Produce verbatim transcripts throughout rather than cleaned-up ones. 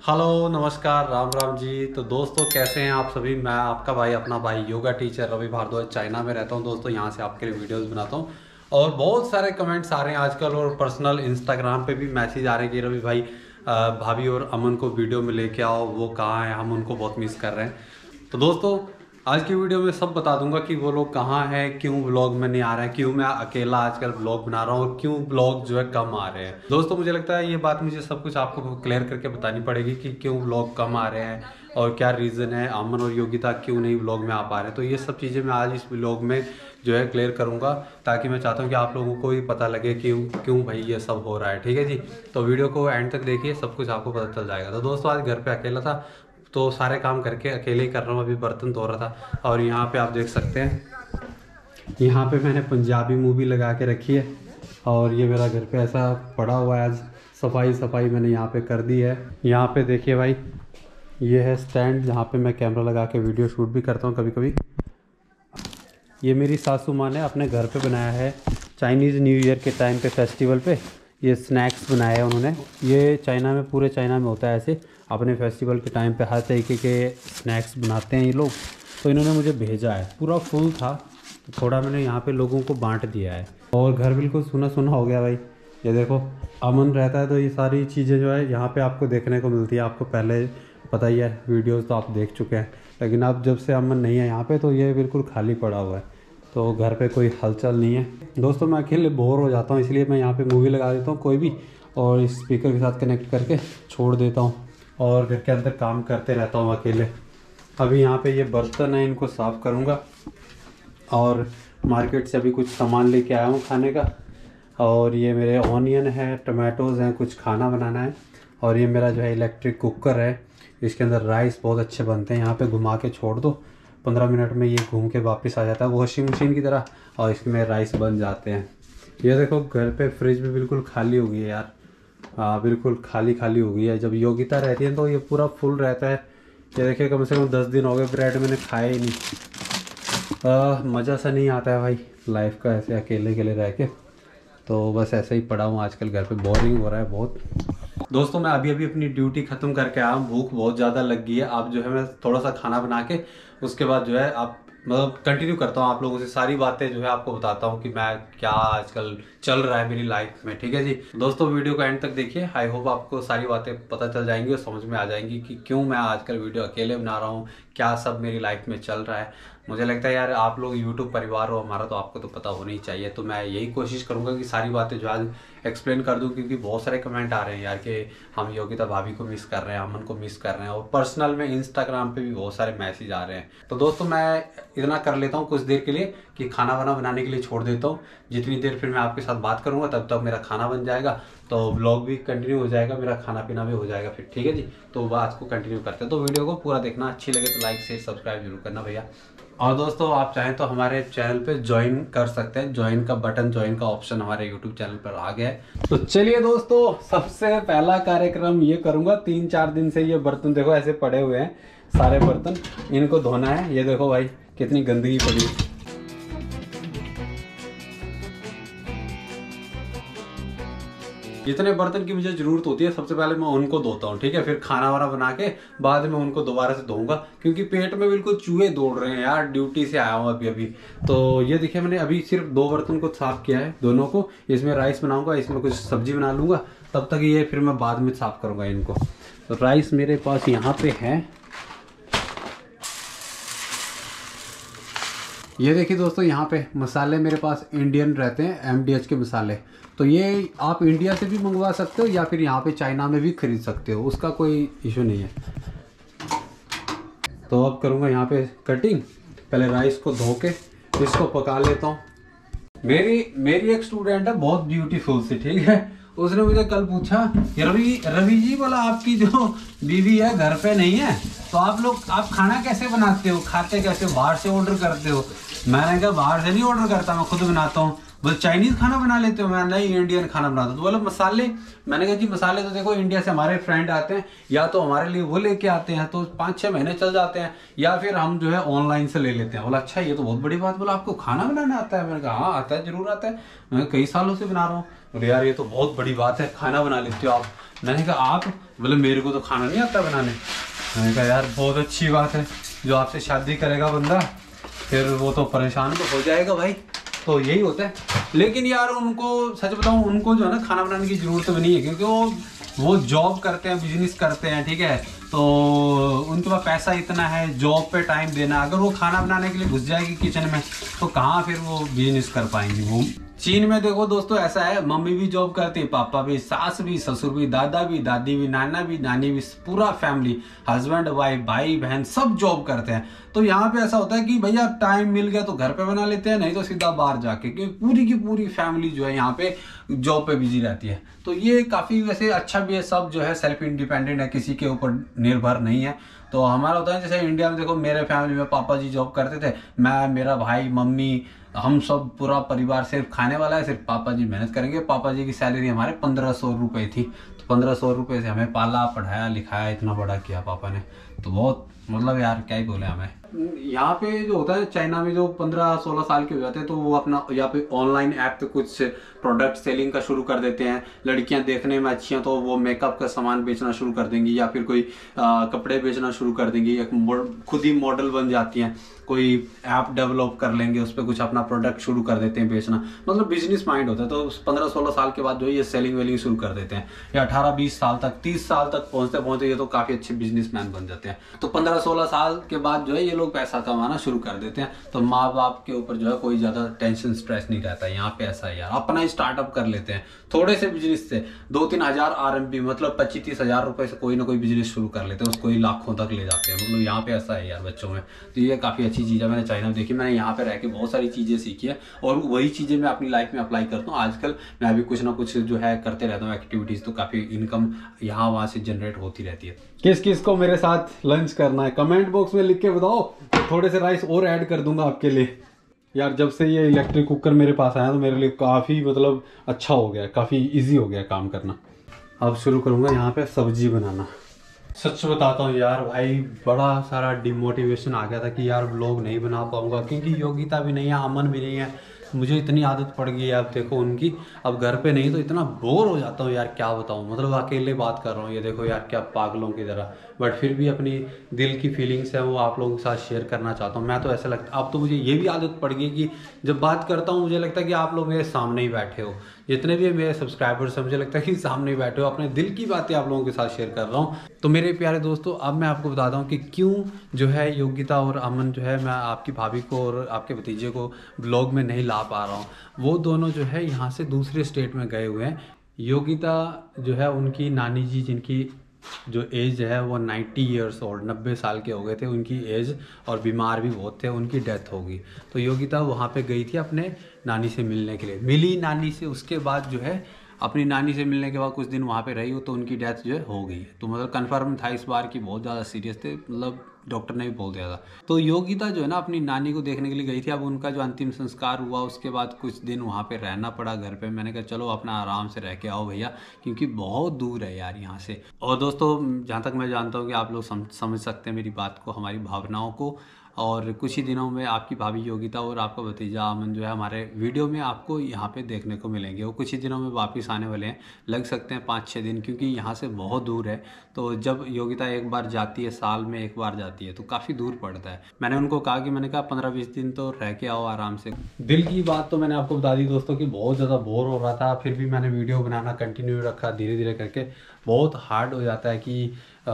Hello नमस्कार राम राम जी। तो दोस्तों कैसे हैं आप सभी। मैं आपका भाई अपना भाई योगा टीचर रवि भारद्वाज चाइना में रहता हूं दोस्तों। यहां से आपके लिए वीडियोस बनाता हूं और बहुत सारे कमेंट्स आ रहे हैं आजकल और पर्सनल इंस्टाग्राम पे भी मैसेज आ रहे हैं कि रवि भाई अ, भाभी और अमन को वीडियो में लेके आओ, वो कहाँ है, हम उनको बहुत मिस कर रहे हैं। तो दोस्तों आज की वीडियो में सब बता दूंगा कि वो लोग कहाँ हैं, क्यों व्लॉग में नहीं आ रहे हैं, क्यों मैं अकेला आजकल व्लॉग बना रहा हूँ और क्यों व्लॉग जो है कम आ रहे हैं। दोस्तों मुझे लगता है ये बात मुझे सब कुछ आपको क्लियर करके बतानी पड़ेगी कि क्यों व्लॉग कम आ रहे हैं और क्या रीज़न है, अमन और योगिता क्यों नहीं व्लॉग में आ पा रहे हैं। तो ये सब चीज़ें मैं आज इस व्लॉग में जो है क्लियर करूँगा, ताकि मैं चाहता हूँ कि आप लोगों को भी पता लगे क्यों क्यों भाई ये सब हो रहा है। ठीक है जी, तो वीडियो को एंड तक देखिए, सब कुछ आपको पता चल जाएगा। तो दोस्तों आज घर पे अकेला था तो सारे काम करके अकेले ही कर रहा हूँ। अभी बर्तन धो रहा था और यहाँ पे आप देख सकते हैं, यहाँ पे मैंने पंजाबी मूवी लगा के रखी है और ये मेरा घर पे ऐसा पड़ा हुआ है। आज सफाई सफाई मैंने यहाँ पे कर दी है। यहाँ पे देखिए भाई, ये है स्टैंड जहाँ पे मैं कैमरा लगा के वीडियो शूट भी करता हूँ कभी कभी। ये मेरी सासू माँ ने अपने घर पे बनाया है, चाइनीज़ न्यू ईयर के टाइम पे फेस्टिवल पे ये स्नैक्स बनाए हैं उन्होंने। ये चाइना में, पूरे चाइना में होता है ऐसे, अपने फेस्टिवल के टाइम पे हर तरीके के स्नैक्स बनाते हैं ये लोग। तो इन्होंने मुझे भेजा है, पूरा फुल था तो थोड़ा मैंने यहाँ पे लोगों को बांट दिया है। और घर बिल्कुल सुना सुना हो गया भाई। ये देखो अमन रहता है तो ये सारी चीज़ें जो है यहाँ पे आपको देखने को मिलती है। आपको पहले पता ही है, वीडियोज़ तो आप देख चुके हैं, लेकिन अब जब से अमन नहीं है यहाँ पे तो ये बिल्कुल खाली पड़ा हुआ है। तो घर पे कोई हलचल नहीं है। दोस्तों मैं अकेले बोर हो जाता हूँ, इसलिए मैं यहाँ पे मूवी लगा देता हूँ कोई भी, और इस स्पीकर के साथ कनेक्ट करके छोड़ देता हूँ और घर के अंदर काम करते रहता हूँ अकेले। अभी यहाँ पे ये बर्तन है, इनको साफ़ करूँगा और मार्केट से अभी कुछ सामान लेके आया हूँ खाने का। और ये मेरे ऑनियन है, टमाटोज़ हैं, कुछ खाना बनाना है। और ये मेरा जो है इलेक्ट्रिक कुकर है, इसके अंदर राइस बहुत अच्छे बनते हैं। यहाँ पे घुमा के छोड़ दो, पंद्रह मिनट में ये घूम के वापस आ जाता है वॉशिंग मशीन की तरह, और इसमें राइस बन जाते हैं। ये देखो घर पे फ्रिज भी बिल्कुल खाली हो गई है यार। हाँ बिल्कुल खाली खाली हो गई है। जब योगिता रहती है तो ये पूरा फुल रहता है। ये देखिए कम से कम दस दिन हो गए ब्रेड मैंने खाया ही नहीं। मज़ा सा नहीं आता है भाई लाइफ का ऐसे अकेले अकेले रह के। तो बस ऐसे ही पड़ा हूँ आजकल घर पे, बोरिंग हो रहा है बहुत। दोस्तों मैं अभी अभी अपनी ड्यूटी ख़त्म करके आया हूँ, भूख बहुत ज़्यादा लग गई है। अब जो है मैं थोड़ा सा खाना बना के उसके बाद जो है आप मतलब कंटिन्यू करता हूँ, आप लोगों से सारी बातें जो है आपको बताता हूँ कि मैं क्या आजकल चल रहा है मेरी लाइफ में। ठीक है जी दोस्तों, वीडियो को एंड तक देखिए। आई होप आपको सारी बातें पता चल जाएंगी और समझ में आ जाएंगी कि क्यों मैं आजकल वीडियो अकेले बना रहा हूँ, क्या सब मेरी लाइफ में चल रहा है। मुझे लगता है यार आप लोग यूट्यूब परिवार हो हमारा, तो आपको तो पता होना ही चाहिए। तो मैं यही कोशिश करूँगा कि सारी बातें जो आज एक्सप्लेन कर दूँ, क्योंकि बहुत सारे कमेंट आ रहे हैं यार कि हम योगिता भाभी को मिस कर रहे हैं, अमन को मिस कर रहे हैं, और पर्सनल में इंस्टाग्राम पे भी बहुत सारे मैसेज आ रहे हैं। तो दोस्तों मैं इतना कर लेता हूँ कुछ देर के लिए कि खाना वाना बनाने के लिए छोड़ देता हूँ। जितनी देर फिर मैं आपके साथ बात करूँगा तब तक मेरा खाना बन जाएगा, तो व्लॉग भी कंटिन्यू हो जाएगा, मेरा खाना पीना भी हो जाएगा फिर। ठीक है जी, तो बात को कंटिन्यू करते हैं। तो वीडियो को पूरा देखना, अच्छी लगे तो लाइक शेयर सब्सक्राइब जरूर करना भैया। और दोस्तों आप चाहें तो हमारे चैनल पे ज्वाइन कर सकते हैं, ज्वाइन का बटन, ज्वाइन का ऑप्शन हमारे यूट्यूब चैनल पर आ गया है। तो चलिए दोस्तों, सबसे पहला कार्यक्रम ये करूंगा, तीन चार दिन से ये बर्तन देखो ऐसे पड़े हुए हैं, सारे बर्तन, इनको धोना है। ये देखो भाई कितनी गंदगी पड़ी है। जितने बर्तन की मुझे जरूरत होती है सबसे पहले मैं उनको धोता हूँ। ठीक है, फिर खाना वाना बना के बाद में उनको दोबारा से धोऊंगा, क्योंकि पेट में बिल्कुल चूहे दौड़ रहे हैं यार। ड्यूटी से आया हूँ अभी अभी। तो ये देखिए मैंने अभी सिर्फ दो बर्तन को साफ किया है, दोनों को। इसमें राइस बनाऊंगा, इसमें कुछ सब्जी बना लूंगा, तब तक ये फिर मैं बाद में साफ करूंगा इनको। तो राइस मेरे पास यहाँ पे है। ये देखिए दोस्तों, यहाँ पे मसाले मेरे पास इंडियन रहते हैं, एम डी एच के मसाले। तो ये आप इंडिया से भी मंगवा सकते हो या फिर यहाँ पे चाइना में भी खरीद सकते हो, उसका कोई इशू नहीं है। तो अब करूँगा यहाँ पे कटिंग। पहले राइस को धो के इसको पका लेता हूँ। मेरी मेरी एक स्टूडेंट है बहुत ब्यूटीफुल सी, ठीक है, उसने मुझे कल पूछा, रवि रवि जी बोला आपकी जो बीवी है घर पे नहीं है, तो आप लोग आप खाना कैसे बनाते हो, खाते कैसे हो, बाहर से ऑर्डर करते हो? मैंने कहा बाहर से नहीं ऑर्डर करता, मैं खुद बनाता हूँ। बोले चाइनीज खाना बना लेते हो? मैं नहीं, इंडियन खाना बनाता हूँ। तो बोला मसाले? मैंने कहा जी मसाले तो देखो इंडिया से हमारे फ्रेंड आते हैं, या तो हमारे लिए वो लेके आते हैं, तो पाँच छः महीने चल जाते हैं, या फिर हम जो है ऑनलाइन से ले लेते हैं। बोला अच्छा ये तो बहुत बड़ी बात। बोला आपको खाना बनाना आता है? मैंने कहा हाँ आता है, जरूर आता है, मैं कई सालों से बना रहा हूँ। बोले यार ये तो बहुत बड़ी बात है, खाना बना लेते हो आप। मैंने कहा आप, बोले मेरे को तो खाना नहीं आता बनाने। मैंने कहा यार बहुत अच्छी बात है, जो आपसे शादी करेगा बंदा फिर वो तो परेशान तो हो जाएगा भाई, तो यही होता है। लेकिन यार उनको सच बताऊं, उनको जो है ना खाना बनाने की ज़रूरत भी नहीं है, क्योंकि वो वो जॉब करते हैं, बिजनेस करते हैं, ठीक है, तो उनके पास पैसा इतना है, जॉब पे टाइम देना। अगर वो खाना बनाने के लिए घुस जाएगी किचन में तो कहाँ फिर वो बिजनेस कर पाएंगी। वो चीन में देखो दोस्तों ऐसा है, मम्मी भी जॉब करती है, पापा भी, सास भी, ससुर भी, दादा भी, दादी भी, नाना भी, नानी भी, पूरा फैमिली, हस्बैंड वाइफ, भाई बहन सब जॉब करते हैं। तो यहाँ पे ऐसा होता है कि भैया टाइम मिल गया तो घर पे बना लेते हैं, नहीं तो सीधा बाहर जाके, क्योंकि पूरी की पूरी फैमिली जो है यहाँ पे जॉब पे बिजी रहती है। तो ये काफ़ी वैसे अच्छा भी है, सब जो है सेल्फ इंडिपेंडेंट है, किसी के ऊपर निर्भर नहीं है। तो हमारा होता है जैसे इंडिया में देखो, मेरे फैमिली में पापा जी जॉब करते थे, मैं, मेरा भाई, मम्मी, हम सब पूरा परिवार सिर्फ खाने वाला है, सिर्फ पापा जी मेहनत करेंगे। पापा जी की सैलरी हमारे पंद्रह सौ रुपये थी, तो पंद्रह सौ रुपये से हमें पाला, पढ़ाया, लिखाया, इतना बड़ा किया पापा ने। तो बहुत मतलब यार क्या ही बोले हमें। यहाँ पे जो होता है चाइना में, जो पंद्रह सोलह साल के हो जाते हैं तो वो अपना यहाँ पे ऑनलाइन ऐप पे कुछ प्रोडक्ट सेलिंग का शुरू कर देते हैं। लड़कियां देखने में अच्छी हैं तो वो मेकअप का सामान बेचना शुरू कर देंगी, या फिर कोई आ, कपड़े बेचना शुरू कर देंगी, एक खुद ही मॉडल बन जाती हैं, कोई ऐप डेवलप कर लेंगे, उस पर कुछ अपना प्रोडक्ट शुरू कर देते हैं बेचना। मतलब बिजनेस माइंड होता है। तो पंद्रह सोलह साल के बाद जो है ये सेलिंग वेलिंग शुरू कर देते हैं, या अठारह बीस साल तक, तीस साल तक पहुंचते पहुंचते ये तो काफी अच्छे बिजनेसमैन बन जाते हैं। तो पंद्रह सोलह साल के बाद जो है ये लोग पैसा कमाना शुरू कर देते हैं। तो माँ बाप के ऊपर जो है कोई ज्यादा टेंशन स्ट्रेस नहीं रहता। यहाँ पे ऐसा है यार, अपना ही स्टार्टअप कर लेते हैं थोड़े से बिजनेस से, दो तीन हजार आर एम पी मतलब पच्चीस तीस हजार रुपए से कोई ना कोई बिजनेस शुरू कर लेते हैं, उसको ही लाखों तक ले जाते हैं। मतलब यहाँ पे ऐसा है यार बच्चों में। तो ये काफी अच्छी चीज है, मैंने चाइना में देखी, मैंने यहाँ पे रह के बहुत सारी चीजें सीखी है, और वही चीजें मैं अपनी लाइफ में अप्लाई करता हूँ। आजकल मैं भी कुछ ना कुछ जो है करते रहता हूँ एक्टिविटीज, तो काफी इनकम यहाँ वहाँ से जनरेट होती रहती है। किस किस को मेरे साथ लंच करना है कमेंट बॉक्स में लिख के बताओ, तो थोड़े से राइस और ऐड कर दूंगा आपके लिए। यार जब से ये इलेक्ट्रिक कुकर मेरे पास आया तो मेरे लिए काफ़ी मतलब अच्छा हो गया, काफ़ी इजी हो गया काम करना। अब शुरू करूँगा यहाँ पे सब्जी बनाना। सच बताता हूँ यार भाई, बड़ा सारा डिमोटिवेशन आ गया था कि यार व्लॉग नहीं बना पाऊँगा, क्योंकि योगिता भी नहीं है, अमन भी नहीं है, मुझे इतनी आदत पड़ गई है अब देखो उनकी। अब घर पे नहीं तो इतना बोर हो जाता हूँ यार, क्या बताऊँ, मतलब अकेले बात कर रहा हूँ, ये देखो यार क्या पागलों की तरह। बट फिर भी अपनी दिल की फीलिंग्स है वो आप लोगों के साथ शेयर करना चाहता हूँ मैं। तो ऐसा लगता अब तो मुझे ये भी आदत पड़ गई कि जब बात करता हूँ मुझे लगता है कि आप लोग मेरे सामने ही बैठे हो, जितने भी मेरे सब्सक्राइबर्स हैं मुझे लगता है कि सामने ही बैठे हो, अपने दिल की बातें आप लोगों के साथ शेयर कर रहा हूँ। तो मेरे प्यारे दोस्तों, अब मैं आपको बताता हूँ कि क्यों जो है योगिता और अमन जो है, मैं आपकी भाभी को और आपके भतीजे को ब्लॉग में नहीं ला पा रहा हूँ। वो दोनों जो है यहाँ से दूसरे स्टेट में गए हुए हैं। योगिता जो है उनकी नानी जी, जिनकी जो एज है वो नाइन्टी ईयर्स ओल्ड, नब्बे साल के हो गए थे उनकी एज, और बीमार भी बहुत थे, उनकी डेथ हो गई। तो योगिता वहाँ पे गई थी अपने नानी से मिलने के लिए, मिली नानी से, उसके बाद जो है अपनी नानी से मिलने के बाद कुछ दिन वहाँ पे रही हो तो उनकी डेथ जो है हो गई। तो मतलब कंफर्म था इस बार की बहुत ज़्यादा सीरियस थे, मतलब डॉक्टर ने भी बोल दिया था। तो योगिता जो है ना अपनी नानी को देखने के लिए गई थी। अब उनका जो अंतिम संस्कार हुआ उसके बाद कुछ दिन वहाँ पे रहना पड़ा घर पे। मैंने कहा चलो अपना आराम से रह के आओ भैया, क्योंकि बहुत दूर है यार यहाँ से। और दोस्तों जहाँ तक मैं जानता हूँ कि आप लोग सम, समझ सकते हैं मेरी बात को, हमारी भावनाओं को, और कुछ ही दिनों में आपकी भाभी योगिता और आपका भतीजा अमन जो है हमारे वीडियो में आपको यहाँ पे देखने को मिलेंगे। वो कुछ ही दिनों में वापस आने वाले हैं, लग सकते हैं पाँच छः दिन, क्योंकि यहाँ से बहुत दूर है। तो जब योगिता एक बार जाती है, साल में एक बार जाती है, तो काफ़ी दूर पड़ता है। मैंने उनको कहा कि मैंने कहा पंद्रह बीस दिन तो रह के आओ आराम से। दिल की बात तो मैंने आपको बता दी दोस्तों कि बहुत ज़्यादा बोर हो रहा था, फिर भी मैंने वीडियो बनाना कंटिन्यू रखा धीरे धीरे करके। बहुत हार्ड हो जाता है कि आ,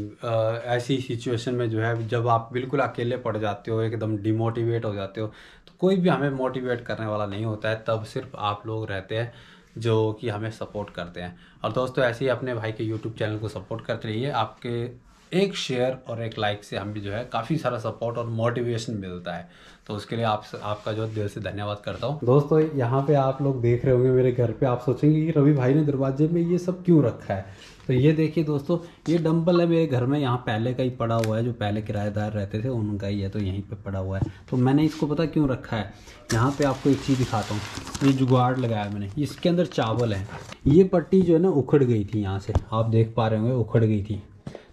आ, ऐसी सिचुएशन में जो है जब आप बिल्कुल अकेले पड़ जाते हो, एकदम डिमोटिवेट हो जाते हो, तो कोई भी हमें मोटिवेट करने वाला नहीं होता है, तब सिर्फ आप लोग रहते हैं जो कि हमें सपोर्ट करते हैं। और दोस्तों ऐसे ही अपने भाई के यूट्यूब चैनल को सपोर्ट करते रहिए। आपके एक शेयर और एक लाइक से हम भी जो है काफ़ी सारा सपोर्ट और मोटिवेशन मिलता है, तो उसके लिए आप आपका जो दिल से धन्यवाद करता हूँ। दोस्तों यहाँ पे आप लोग देख रहे होंगे मेरे घर पे, आप सोचेंगे कि रवि भाई ने दरवाजे में ये सब क्यों रखा है। तो ये देखिए दोस्तों, ये डंबल है मेरे घर में, यहाँ पहले का ही पड़ा हुआ है, जो पहले किराएदार रहते थे उनका ही है, तो यहीं पे पड़ा हुआ है। तो मैंने इसको पता क्यों रखा है, यहाँ पे आपको एक चीज़ दिखाता हूँ। ये जुगाड़ लगाया मैंने, इसके अंदर चावल है। ये पट्टी जो है ना उखड़ गई थी, यहाँ से आप देख पा रहे होंगे उखड़ गई थी।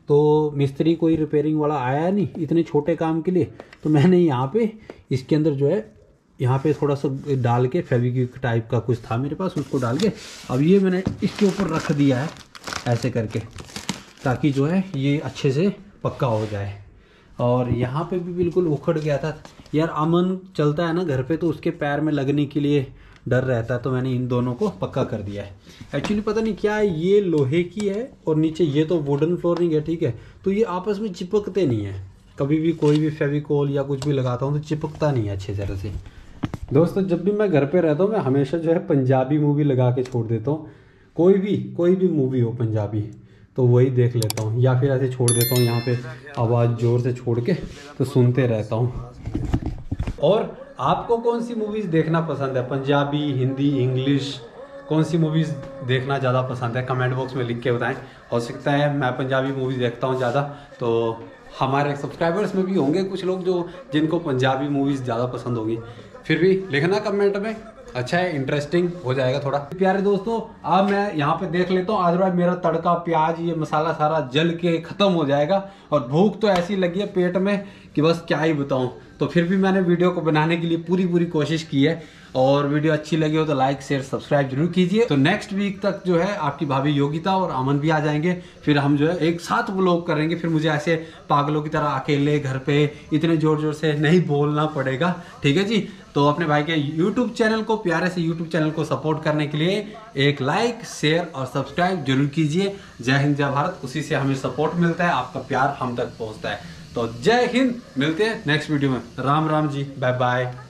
तो मिस्त्री कोई रिपेयरिंग वाला आया नहीं इतने छोटे काम के लिए, तो मैंने यहाँ पे इसके अंदर जो है यहाँ पे थोड़ा सा डाल के फेविक्विक टाइप का कुछ था मेरे पास, उसको डाल के अब ये मैंने इसके ऊपर रख दिया है ऐसे करके, ताकि जो है ये अच्छे से पक्का हो जाए। और यहाँ पे भी बिल्कुल उखड़ गया था यार। अमन चलता है ना घर पे, तो उसके पैर में लगने के लिए डर रहता है, तो मैंने इन दोनों को पक्का कर दिया है। एक्चुअली पता नहीं क्या है, ये लोहे की है और नीचे ये तो वुडन फ्लोरिंग है, ठीक है, तो ये आपस में चिपकते नहीं है। कभी भी कोई भी फेविकोल या कुछ भी लगाता हूँ तो चिपकता नहीं है अच्छे तरह से। दोस्तों जब भी मैं घर पे रहता हूँ मैं हमेशा जो है पंजाबी मूवी लगा के छोड़ देता हूँ। कोई भी कोई भी मूवी हो पंजाबी तो वही देख लेता हूँ, या फिर ऐसे छोड़ देता हूँ यहाँ पे आवाज़ ज़ोर से छोड़ के, तो सुनते रहता हूँ। और आपको कौन सी मूवीज़ देखना पसंद है, पंजाबी, हिंदी, इंग्लिश, कौन सी मूवीज़ देखना ज़्यादा पसंद है, कमेंट बॉक्स में लिख के बताएं। हो सकता है मैं पंजाबी मूवीज़ देखता हूँ ज़्यादा, तो हमारे सब्सक्राइबर्स में भी होंगे कुछ लोग जो जिनको पंजाबी मूवीज़ ज़्यादा पसंद होगी। फिर भी लिखना कमेंट में, अच्छा है, इंटरेस्टिंग हो जाएगा थोड़ा। प्यारे दोस्तों अब मैं यहाँ पे देख लेता हूँ, अदरवाइज मेरा तड़का प्याज ये मसाला सारा जल के ख़त्म हो जाएगा। और भूख तो ऐसी लगी है पेट में कि बस क्या ही बताऊँ। तो फिर भी मैंने वीडियो को बनाने के लिए पूरी पूरी कोशिश की है, और वीडियो अच्छी लगी हो तो लाइक शेयर सब्सक्राइब जरूर कीजिए। तो नेक्स्ट वीक तक जो है आपकी भाभी योगिता और अमन भी आ जाएंगे, फिर हम जो है एक साथ व्लॉग करेंगे। फिर मुझे ऐसे पागलों की तरह अकेले घर पे इतने जोर जोर से नहीं बोलना पड़ेगा, ठीक है जी। तो अपने भाई के यूट्यूब चैनल को, प्यारे से यूट्यूब चैनल को सपोर्ट करने के लिए एक लाइक शेयर और सब्सक्राइब जरूर कीजिए। जय हिंद जय भारत, उसी से हमें सपोर्ट मिलता है, आपका प्यार हम तक पहुँचता है। तो जय हिंद, मिलते हैं नेक्स्ट वीडियो में। Ram Ram ji, bye bye.